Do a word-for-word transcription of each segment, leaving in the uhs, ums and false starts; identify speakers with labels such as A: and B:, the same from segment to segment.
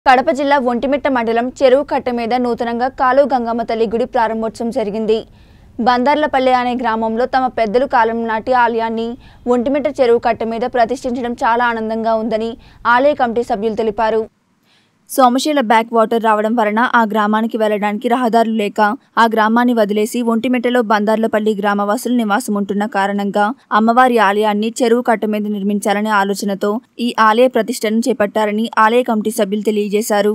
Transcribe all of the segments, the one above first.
A: కడప జిల్లా ఒంటిమిట్ట మండలం చెరువు కట్ట మీద నూతనంగా కాలువ గంగమ్మ తల్లి గుడి ప్రారంభోత్సవం జరిగింది. బందర్లపల్లె అనే గ్రామంలో తమ పెద్దలు కాలం నాటి ఆలయాన్ని ఒంటిమిట్ట చెరువు కట్ట మీద ప్రతిష్ఠించడం చాలా ఆనందంగా ఉందని ఆలయ కమిటీ సభ్యులు తెలిపారు. సోమశీల బ్యాక్ వాటర్ రావడం వలన ఆ గ్రామానికి వెళ్లడానికి రహదారులు లేక ఆ గ్రామాన్ని వదిలేసి ఒంటిమిట్టలో బందార్లపల్లి గ్రామవాసులు నివాసం ఉంటున్న కారణంగా అమ్మవారి ఆలయాన్ని చెరువు కట్ట మీద నిర్మించాలనే ఆలోచనతో ఈ ఆలయ ప్రతిష్టను చేపట్టారని ఆలయ కమిటీ సభ్యులు తెలియజేశారు.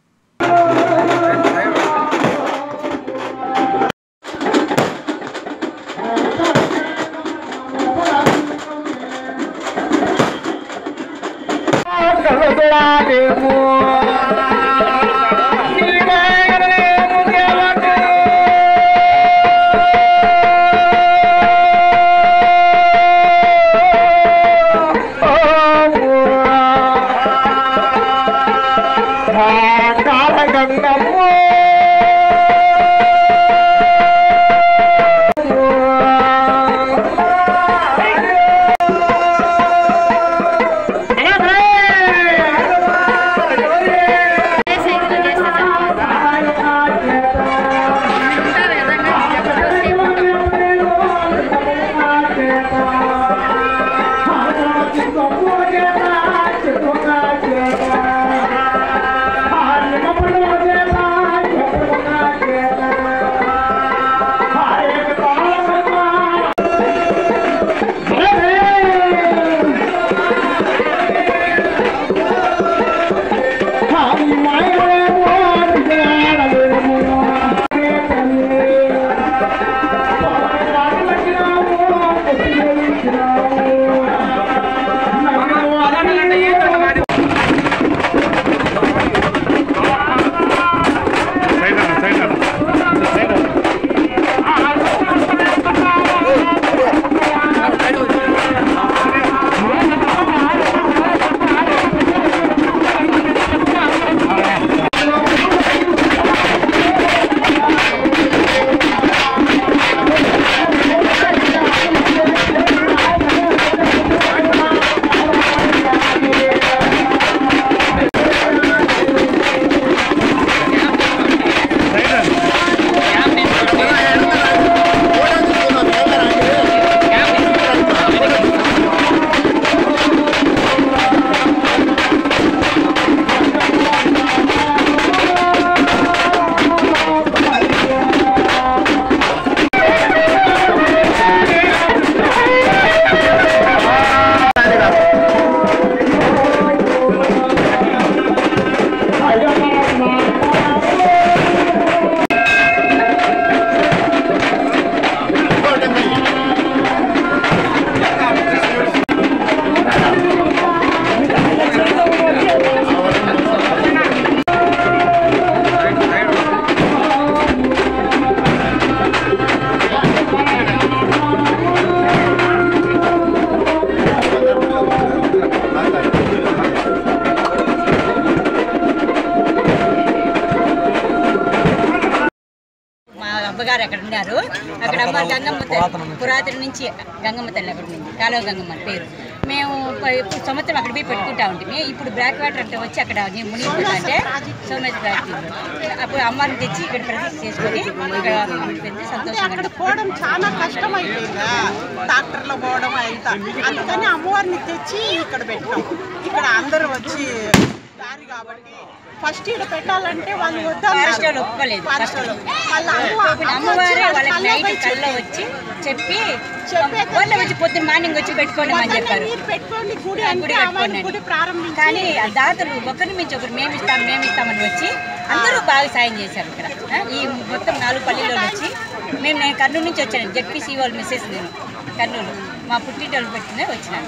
B: అబ్బగారు అక్కడ ఉన్నారు. అక్కడ అమ్మ గంగమ్మ తల్లి పురాతన నుంచి గంగమ్మ తల్లి అక్కడ ఉంది, కాలువ గంగమ్మ పేరు. మేము సంవత్సరం అక్కడ పోయి పెట్టుకుంటా ఉంటుంది. ఇప్పుడు బ్లాక్ వాటర్ అంటే వచ్చి అక్కడ మునిగిపోతా అంటే సోమేశ్వర బ్లాక్ అప్పుడు అమ్మని తెచ్చి ఇక్కడ ప్రతిష్ఠ చేసుకొని ఇక్కడ సంతోషంగా
C: పోవడం చాలా కష్టమైపోయిందా, ట్రాక్టర్లో పోవడం అయితే. అందుకని అమ్మవారిని తెచ్చి ఇక్కడ పెట్టాం. ఇక్కడ అందరూ వచ్చి దారి కాబట్టి ఫస్ట్ ఇక్కడ పెట్టాలంటే వాళ్ళు
B: ఫారెస్ట్లో ఒప్పుకోలేదు. అమ్మవారే వాళ్ళకి నైట్ కల్లో వచ్చి చెప్పి వాళ్ళ వచ్చి పొద్దున్న మార్నింగ్ వచ్చి పెట్టుకోండి అని చెప్పారు.
C: పెట్టుకోండి గుడి గుడి ప్రారంభించి
B: కానీ ఆ దాతలు ఒకరి నుంచి ఒకరు మేము ఇస్తాం మేము ఇస్తామని వచ్చి అందరూ బాగా సాయం చేశారు. ఇక్కడ ఈ మొత్తం నాలుగు పల్లెల్లో వచ్చి మేము నేను కర్నూలు నుంచి వచ్చాను. జెడ్పీసీ వాళ్ళు మెసేజ్ నేను కర్నూలు మా పుట్టింటి పెట్టినే వచ్చినాను.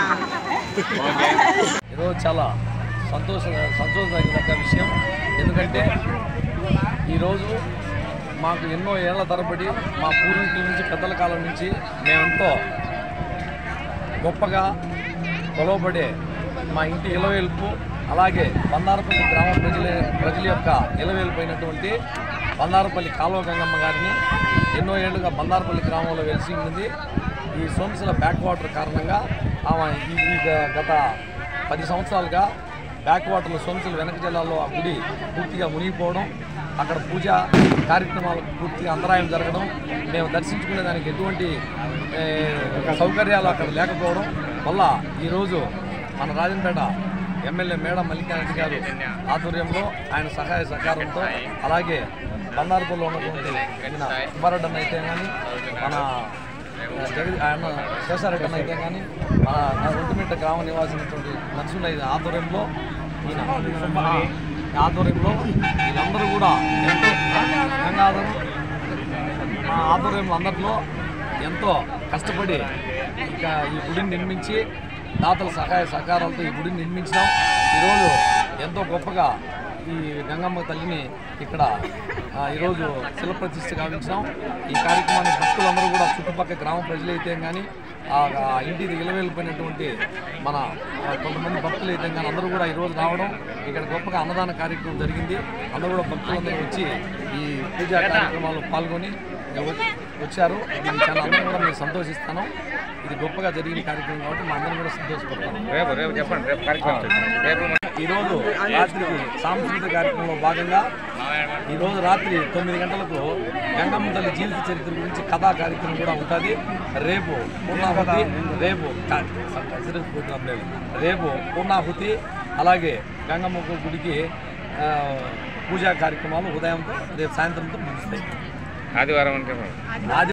D: ఈరోజు చాలా సంతోష సంతోషదగ్గ విషయం. ఎందుకంటే ఈరోజు మాకు ఎన్నో ఏళ్ల తరబడి మా పూర్వీకుల నుంచి పెద్దల కాలం నుంచి మేమెంతో గొప్పగా కొలవబడే మా ఇంటి ఇలవేల్పు, అలాగే బందారపల్లి గ్రామ ప్రజల ప్రజల యొక్క ఇలవేల్పోయినటువంటి బందారపల్లి కాలువ గంగమ్మ గారిని ఎన్నో ఏళ్ళుగా బందారపల్లి గ్రామంలో వెలిసి ఉంది. ఈ సోమశిల బ్యాక్ వాటర్ కారణంగా ఆమె ఈ గత పది సంవత్సరాలుగా బ్యాక్ వాటర్లో సొంతలు వెనక జిల్లాలో ఆ గుడి పూర్తిగా మునిగిపోవడం, అక్కడ పూజ కార్యక్రమాలకు పూర్తిగా అంతరాయం జరగడం, మేము దర్శించుకునే దానికి ఎటువంటి సౌకర్యాలు అక్కడ లేకపోవడం వల్ల ఈరోజు మన రాజంపేట ఎమ్మెల్యే మేడ మల్లికారెడ్డి గారు ఆధ్వర్యంలో ఆయన సహాయ సహకారంతో, అలాగే బండారుపల్లిలో ఉన్నటువంటి ఆయన సుబ్బారెడ్డి అయితే కానీ, మన జగది ఆయన శేషారెడ్డి అయితే కానీ, మన ఒంటిమిట్ట గ్రామ నివాసినటువంటి నర్సులైన ఆధ్వర్యంలో ఈయన ఆధ్వర్యంలో వీళ్ళందరూ కూడా ఎంతో గంగాధరం మా ఆధ్వర్యంలో అందరిలో ఎంతో కష్టపడి ఇంకా ఈ గుడిని నిర్మించి దాతల సహాయ సహకారాలతో ఈ గుడిని నిర్మించినాం. ఈరోజు ఎంతో గొప్పగా ఈ గంగమ్మ తల్లిని ఇక్కడ ఈరోజు శిలప్రతిష్ఠ గావించినాం. ఈ కార్యక్రమాన్ని భక్తులందరూ కూడా చుట్టుపక్కల గ్రామ ప్రజలైతే కానీ, ఆ ఇంటికి ఇలవేలిపోయినటువంటి మన కొంతమంది భక్తులు అయితే కానీ అందరూ కూడా ఈరోజు రావడం, ఇక్కడ గొప్పగా అన్నదాన కార్యక్రమం జరిగింది. అందరూ కూడా భక్తులందరూ వచ్చి ఈ పూజా కార్యక్రమాల్లో పాల్గొని వచ్చారు. నేను చాలా అందరూ కూడా మేము సంతోషిస్తాను. ఇది గొప్పగా జరిగిన కార్యక్రమం కాబట్టి మా అందరం కూడా సంతోషపడతాను. ఈరోజు రాత్రికి సాంస్కృతిక కార్యక్రమంలో భాగంగా ఈరోజు రాత్రి తొమ్మిది గంటలకు గంగమ్మ తల్లి జీవిత చరిత్ర గురించి కథా కార్యక్రమం కూడా ఉంటుంది. రేపు పూర్ణాహుతి రేపు రేపు పూర్ణాహుతి అలాగే గంగమ్మ గుడికి పూజా కార్యక్రమాలు ఉదయంతో రేపు సాయంత్రంతో ముగుస్తాయి.
E: ఆదివారం అంటే
D: ఆదివారం